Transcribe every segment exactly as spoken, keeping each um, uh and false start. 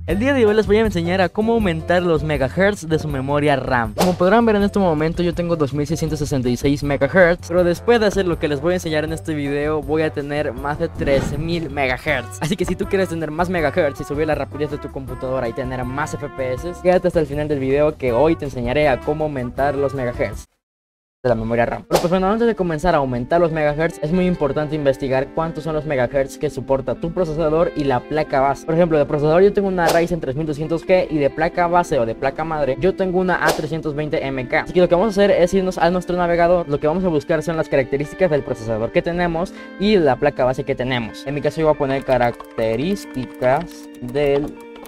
El día de hoy les voy a enseñar a cómo aumentar los megahertz de su memoria RAM. Como podrán ver en este momento yo tengo dos mil seiscientos sesenta y seis megahertz, pero después de hacer lo que les voy a enseñar en este video voy a tener más de trece mil megahertz. Así que si tú quieres tener más megahertz y subir la rapidez de tu computadora y tener más F P S, quédate hasta el final del video que hoy te enseñaré a cómo aumentar los megahertz de la memoria RAM. Pero pues bueno, antes de comenzar a aumentar los megahertz es muy importante investigar cuántos son los megahertz que soporta tu procesador y la placa base. Por ejemplo, de procesador yo tengo una Ryzen tres mil doscientos G y de placa base o de placa madre yo tengo una A trescientos veinte M K. Así que lo que vamos a hacer es irnos a nuestro navegador. Lo que vamos a buscar son las características del procesador que tenemos y la placa base que tenemos. En mi caso yo voy a poner características del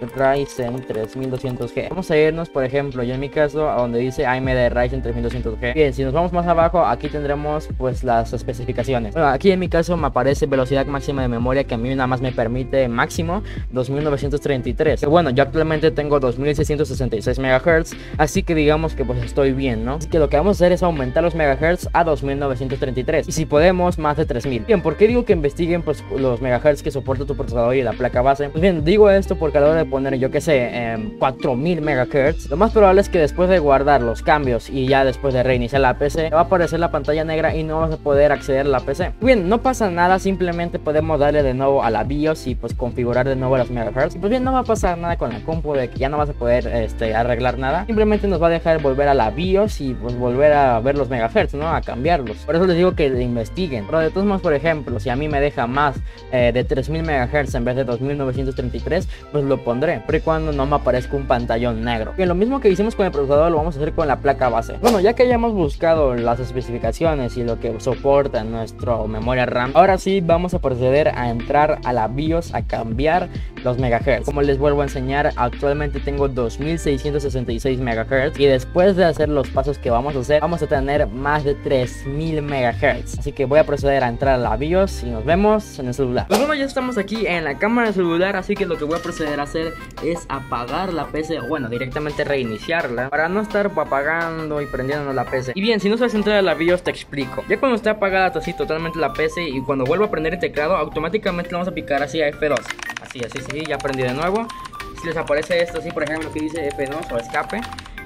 Ryzen tres mil doscientos G. Vamos a irnos, por ejemplo, yo en mi caso, a donde dice A M D Ryzen tres mil doscientos G. Bien, si nos vamos más abajo, aquí tendremos pues las especificaciones. Bueno, aquí en mi caso me aparece velocidad máxima de memoria, que a mí nada más me permite máximo dos mil novecientos treinta y tres. Que bueno, yo actualmente tengo dos mil seiscientos sesenta y seis megahertz, así que digamos que pues estoy bien, ¿no? Así que lo que vamos a hacer es aumentar los megahertz a dos mil novecientos treinta y tres. Y si podemos, más de tres mil. Bien, ¿por qué digo que investiguen pues los megahertz que soporta tu procesador y la placa base? Pues bien, digo esto porque a la hora de poner, yo que sé, eh, cuatro mil megahertz, lo más probable es que después de guardar los cambios y ya después de reiniciar la P C va a aparecer la pantalla negra y no vas a poder acceder a la P C. Bien, no pasa nada, simplemente podemos darle de nuevo a la BIOS y pues configurar de nuevo los megahertz. Y pues bien, no va a pasar nada con la compu, de que ya no vas a poder este, arreglar nada. Simplemente nos va a dejar volver a la BIOS y pues volver a ver los megahertz, ¿no? A cambiarlos. Por eso les digo que investiguen. Pero de todos modos, por ejemplo, si a mí me deja más eh, de tres mil megahertz en vez de dos mil novecientos treinta y tres, pues lo pondré, pero cuando no me aparezca un pantallón negro. Bien, lo mismo que hicimos con el procesador lo vamos a hacer con la placa base. Bueno, ya que hayamos buscado las especificaciones y lo que soporta nuestra memoria RAM, ahora sí vamos a proceder a entrar a la BIOS a cambiar los megahertz. Como les vuelvo a enseñar, actualmente tengo dos mil seiscientos sesenta y seis megahertz y después de hacer los pasos que vamos a hacer vamos a tener más de tres mil megahertz. Así que voy a proceder a entrar a la BIOS y nos vemos en el celular. Pues bueno, ya estamos aquí en la cámara del celular, así que lo que voy a proceder a hacer es apagar la P C, o bueno, directamente reiniciarla para no estar apagando y prendiendo la P C. Y bien, si no sabes entrar a la BIOS te explico. Ya cuando esté apagada así totalmente la P C y cuando vuelva a prender el teclado, automáticamente le vamos a picar así a F dos. Así, así, así, ya aprendí de nuevo. Si les aparece esto así, por ejemplo, que dice F dos o escape,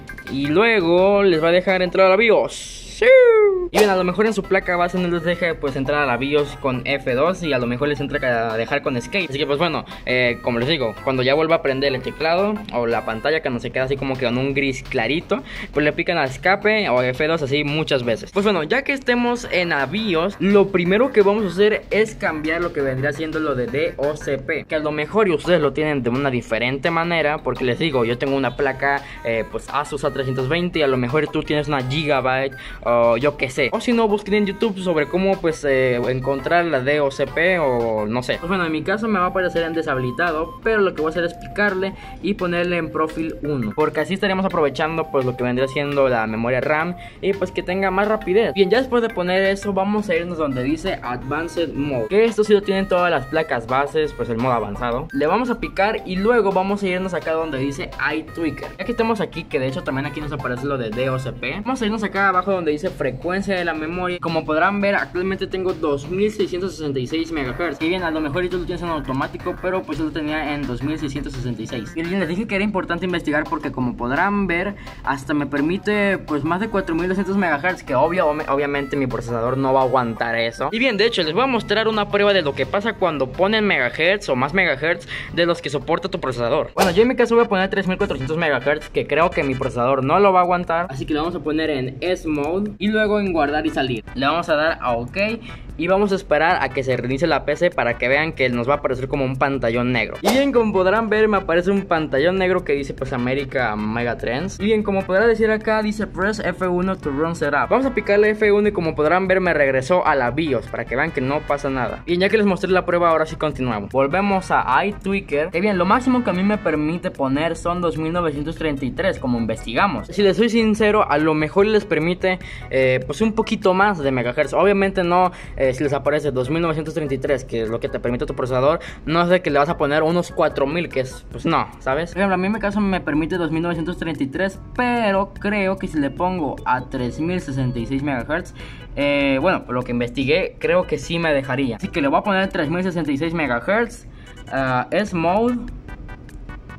y luego les va a dejar entrar a la BIOS. ¡Sí! Y bien, a lo mejor en su placa base no les deja pues entrar a la BIOS con F dos y a lo mejor les entra a dejar con Escape. Así que pues bueno, eh, como les digo, cuando ya vuelva a prender el teclado o la pantalla que no se queda así como que con un gris clarito, pues le pican a Escape o F dos así muchas veces. Pues bueno, ya que estemos en la BIOS, lo primero que vamos a hacer es cambiar lo que vendría siendo lo de D O C P, que a lo mejor ustedes lo tienen de una diferente manera, porque les digo, yo tengo una placa eh, pues Asus A trescientos veinte y a lo mejor tú tienes una Gigabyte o yo que sé. O si no, busquen en YouTube sobre cómo pues eh, encontrar la D O C P o no sé. Pues bueno, en mi caso me va a aparecer en deshabilitado, pero lo que voy a hacer es picarle y ponerle en profil uno, porque así estaríamos aprovechando pues lo que vendría siendo la memoria RAM y pues que tenga más rapidez. Bien, ya después de poner eso vamos a irnos donde dice Advanced Mode, que esto sí lo tienen todas las placas bases, pues el modo avanzado. Le vamos a picar y luego vamos a irnos acá donde dice iTweaker. Ya que estamos aquí, que de hecho también aquí nos aparece lo de D O C P, vamos a irnos acá abajo donde dice frecuencia de la memoria. Como podrán ver, actualmente tengo dos mil seiscientos sesenta y seis megahertz. Y bien, a lo mejor esto lo tienes en automático, pero pues yo lo tenía en dos mil seiscientos sesenta y seis. Y bien, les dije que era importante investigar porque como podrán ver, hasta me permite pues más de cuatro mil doscientos megahertz, que obvio, obviamente mi procesador no va a aguantar eso. Y bien, de hecho les voy a mostrar una prueba de lo que pasa cuando ponen megahertz o más megahertz de los que soporta tu procesador. Bueno, yo en mi caso voy a poner tres mil cuatrocientos megahertz, que creo que mi procesador no lo va a aguantar, así que lo vamos a poner en S Mode y luego en guardar y salir. Le vamos a dar a OK y vamos a esperar a que se reinicie la P C para que vean que nos va a aparecer como un pantallón negro. Y bien, como podrán ver, me aparece un pantallón negro que dice pues América Megatrends. Y bien, como podrá decir acá, dice Press F uno to run setup. Vamos a picarle F uno y como podrán ver me regresó a la BIOS para que vean que no pasa nada. Bien, ya que les mostré la prueba, ahora sí continuamos. Volvemos a iTweaker. Que bien, lo máximo que a mí me permite poner son dos mil novecientos treinta y tres, como investigamos. Si les soy sincero, a lo mejor les permite eh, pues un poquito más de megahertz. Obviamente no, eh, si les aparece dos mil novecientos treinta y tres, que es lo que te permite tu procesador, no es de que le vas a poner unos cuatro mil, que es, pues no, ¿sabes? Por ejemplo, a mí en mi caso me permite dos mil novecientos treinta y tres, pero creo que si le pongo a tres mil sesenta y seis megahertz, eh, bueno, por lo que investigué, creo que sí me dejaría. Así que le voy a poner tres mil sesenta y seis megahertz, uh, S Mode.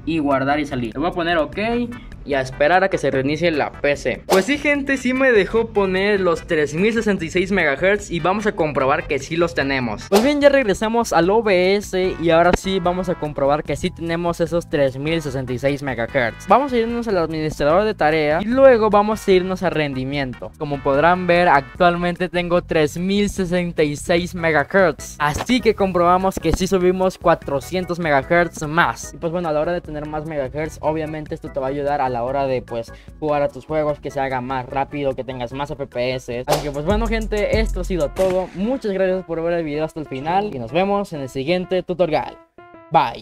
y guardar y salir. Le voy a poner ok y a esperar a que se reinicie la P C. Pues sí, gente, sí me dejó poner los tres mil sesenta y seis megahertz y vamos a comprobar que sí los tenemos. Pues bien, ya regresamos al O B S y ahora sí vamos a comprobar que sí tenemos esos tres mil sesenta y seis megahertz. Vamos a irnos al administrador de tarea y luego vamos a irnos a rendimiento. Como podrán ver, actualmente tengo tres mil sesenta y seis megahertz, así que comprobamos que sí subimos cuatrocientos megahertz más. Y pues bueno, a la hora de tener más megahertz, obviamente esto te va a ayudar a la hora de pues jugar a tus juegos, que se haga más rápido, que tengas más F P S. Así que pues bueno, gente, esto ha sido todo. Muchas gracias por ver el video hasta el final y nos vemos en el siguiente tutorial. Bye.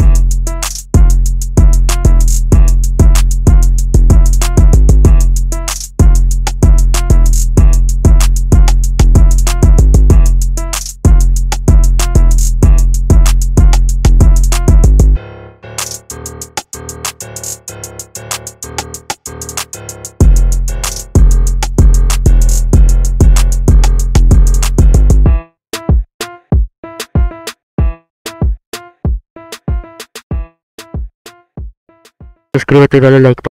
Suscríbete y dale like.